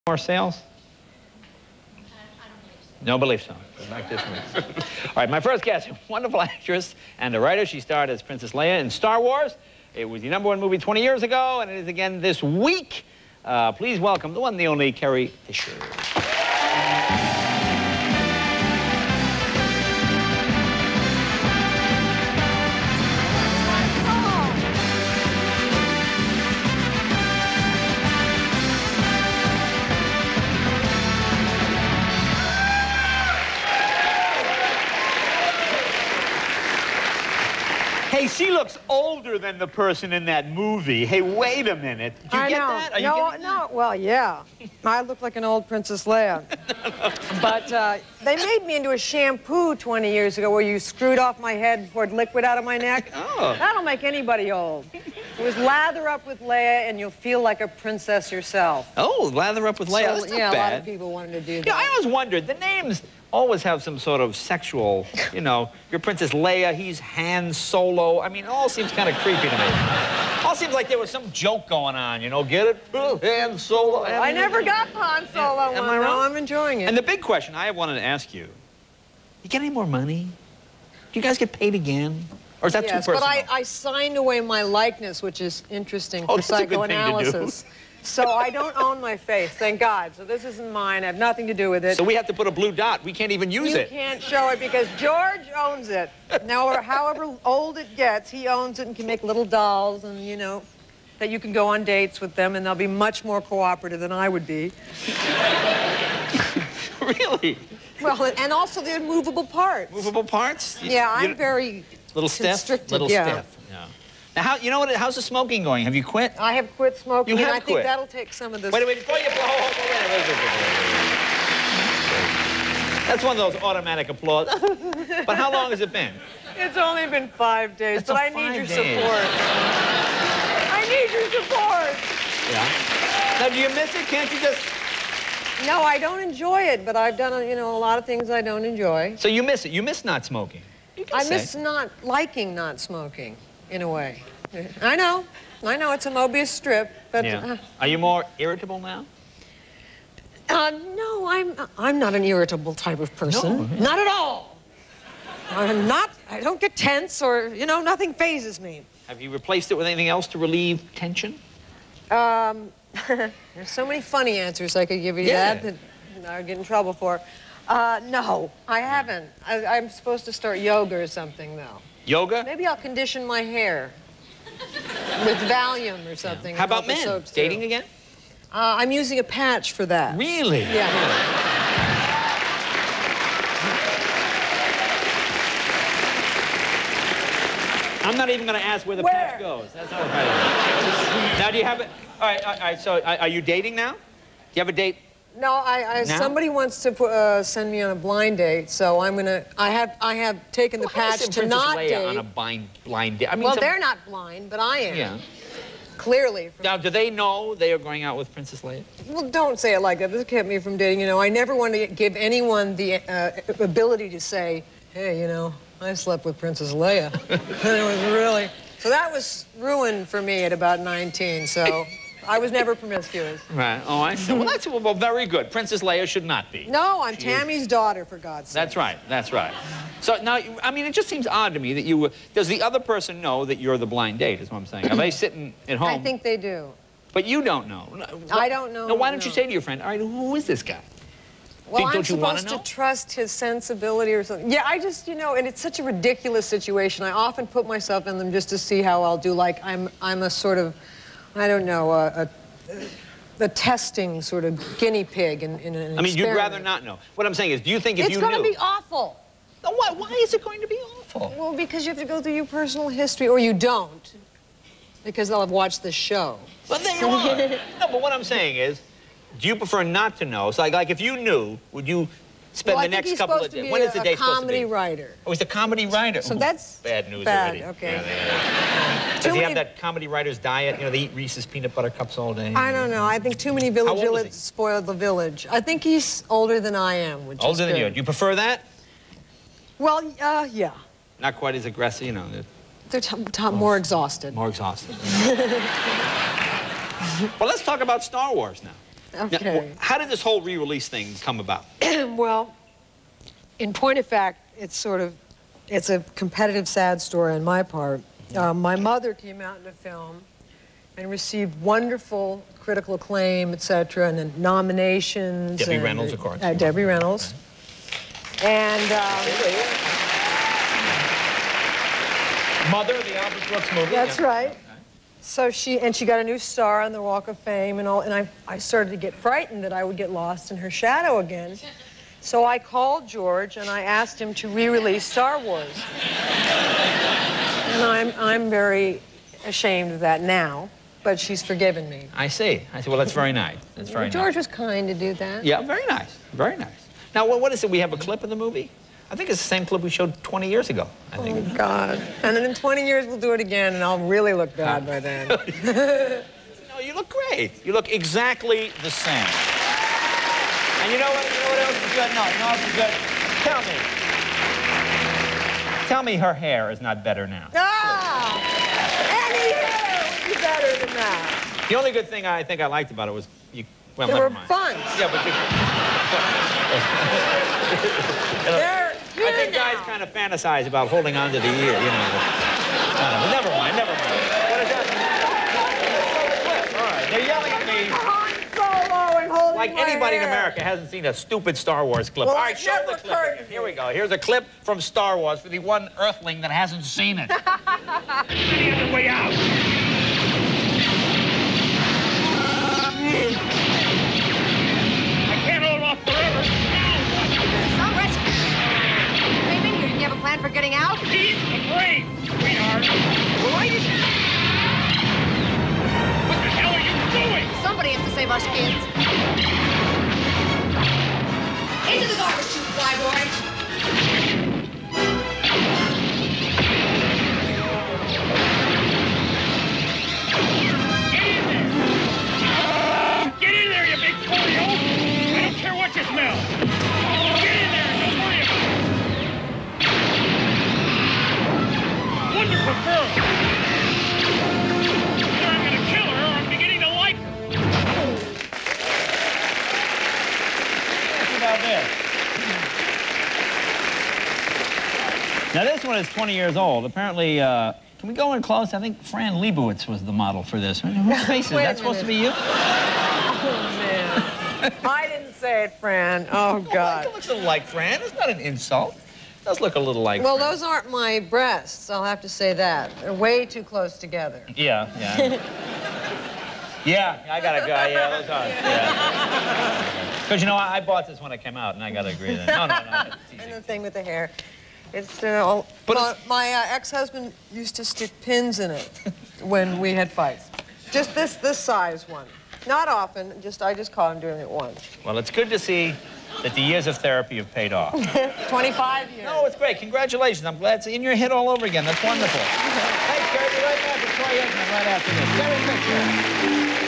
More sales? No belief so. Like this one. All right, my first guest, wonderful actress and a writer. She starred as Princess Leia in Star Wars. It was the #1 movie 20 years ago, and it is again this week. Please welcome the one and the only Carrie Fisher. Hey, she looks older than the person in that movie. Hey, wait a minute. Did you get that? Are you getting that? Well, yeah. I look like an old Princess Leia. But they made me into a shampoo 20 years ago where you screwed off my head and poured liquid out of my neck. Oh. That'll make anybody old. It was lather up with Leia and you'll feel like a princess yourself. Oh, lather up with Leia. So, That's not yeah, bad. a lot of people wanted to do that. Yeah, I always wondered, the names always have some sort of sexual, you know, you're Princess Leia, he's Han Solo. I mean, it all seems kind of creepy to me. All seems like there was some joke going on, you know, get it? Han Solo. I never got Han Solo. Am I wrong? No, I'm enjoying it. And the big question I wanted to ask you, you get any more money? Do you guys get paid again? Or is that too personal? Yes, but I signed away my likeness, which is interesting for that's a good thing to do. psychoanalysis. So I don't own my face, thank God. So this isn't mine. I have nothing to do with it. So we have to put a blue dot. We can't even use it. You can't show it because George owns it. Now, however old it gets, he owns it and can make little dolls and, you know, that you can go on dates with them and they'll be much more cooperative than I would be. Really? Well, and also they're movable parts. Movable parts? Yeah, I'm very little stiff? Little yeah. stiff, yeah. Now, how's the smoking going? Have you quit? I have quit smoking, You have and I quit. think that'll take some of this. Wait, before you blow, that's one of those automatic applause. But how long has it been? It's only been 5 days, but I need your support. I need your support. Yeah. Now, do you miss it? Can't you just... No, I don't enjoy it, but I've done, you know, a lot of things I don't enjoy. So you miss it. You miss not smoking. I miss not liking not smoking, in a way. I know, it's a Mobius strip, but... Yeah. Are you more irritable now? No, I'm not an irritable type of person. No. Not at all. I don't get tense or, you know, nothing phases me. Have you replaced it with anything else to relieve tension? There's so many funny answers I could give you that I'd get in trouble for. No, I haven't. I'm supposed to start yoga or something, though. Yoga? Maybe I'll condition my hair with Valium or something. How about men? Dating again? I'm using a patch for that. Really? Yeah. I'm not even going to ask where the patch goes. That's not what I Now, do you have it? All right, so are you dating now? Do you have a date? No, somebody wants to send me on a blind date, so I'm gonna. I have taken the patch to not date. On a blind date. I mean, well, they're not blind, but I am. Yeah. Clearly. Now, do they know they are going out with Princess Leia? Well, don't say it like that. This kept me from dating. You know, I never want to give anyone the ability to say, "Hey, you know, I slept with Princess Leia." And it was really. So that was ruined for me at about 19. So. I was never promiscuous. Right. Oh, I see. Well, that's very good. Princess Leia should not be. No, I'm Tammy's daughter, for God's sake. That's right. That's right. So now, I mean, it just seems odd to me that you... Does the other person know that you're the blind date, is what I'm saying? Are they sitting at home? I think they do. But you don't know. I don't know. Now, why don't you say to your friend, all right, who is this guy? Well, I'm supposed to trust his sensibility or something. Yeah, I just, you know, and it's such a ridiculous situation. I often put myself in them just to see how I'll do. Like, I'm a sort of... I don't know, a testing sort of guinea pig in an experiment. I mean, you'd rather not know. What I'm saying is, do you think if you knew... It's going to be awful. No, why is it going to be awful? Well, because you have to go through your personal history, or you don't, because they'll have watched the show. Well, there you are. No, but what I'm saying is, do you prefer not to know? So, like if you knew, would you spend the next couple of days? When is the day supposed to be? Comedy writer. Oh, he's a comedy writer. So that's bad news bad, already. Okay. Yeah. Does he have that comedy writer's diet? You know, they eat Reese's peanut butter cups all day. I don't know. I think too many village villains spoiled the village. I think he's older than I am, which older than you. Do you prefer that? Well, yeah. Not quite as aggressive, you know. They're more exhausted. More exhausted. Well, let's talk about Star Wars now. Okay. Now, how did this whole re-release thing come about? Well, in point of fact, it's a competitive, sad story on my part. My mother came out in a film and received wonderful critical acclaim, etc., and then nominations. Debbie Reynolds, of course. Debbie Reynolds. Right. And Mother, the Albert Brooks movie. That's right. So she got a new star on the Walk of Fame and all, and I started to get frightened that I would get lost in her shadow again. So I called George and I asked him to re-release Star Wars. And I'm very ashamed of that now, but she's forgiven me. I see. Well, that's very nice. That's very nice. George was kind to do that. Yeah, very nice. Very nice. Now, what is it? We have a clip of the movie? I think it's the same clip we showed 20 years ago, I think. Oh, God. And then in 20 years, we'll do it again, and I'll really look bad by then. No, you look great. You look exactly the same. And you know what else is good? No, you know what else is good? Tell me her hair is not better now. Ah! Any hair would be better than that. The only good thing I think I liked about it was you... Well, they never were mind. fun. Yeah, but you... I think guys kind of fantasize about holding on to the ear, you know. Never mind. What is that? All right, they're yelling at me. Han Solo and holding Like my anybody hair. in America hasn't seen a stupid Star Wars clip. Well, All right, it show the never clip. occurred to Here we me. go. Here's a clip from Star Wars for the one Earthling that hasn't seen it. Any other way out? I can't hold off forever. Some rescue. Raymond, you have a plan for getting out? He's afraid, sweetheart. What What the hell are you doing? Somebody has to save us kids. Into the garbage chute, flyboy. Get in there, you big polio! I don't care what you smell. Get in there, don't worry about it. Wonderful girl. Either I'm gonna kill her or I'm beginning to like her. Think about this. Now this one is 20 years old. Apparently, can we go in close? I think Fran Lebowitz was the model for this. Whose face is that supposed to be you? Oh, man. I didn't say it, Fran. Oh, God. It looks a little like Fran. It's not an insult. It does look a little like Well, Fran. those aren't my breasts. I'll have to say that. They're way too close together. Yeah. Yeah, I gotta go. Yeah, those are. Yeah. Because, you know, I bought this when it came out, and I gotta agree with that. No. It's easy. And the thing with the hair. It's, my ex-husband used to stick pins in it when we had fights. Just this size one. Not often, I just caught him doing it once. Well, it's good to see that the years of therapy have paid off. 25 years. No, it's great. Congratulations. I'm glad seeing your hit all over again. That's wonderful. Thanks, Carrie. Be right back with Troy Aikman right after this. Carrie Fisher.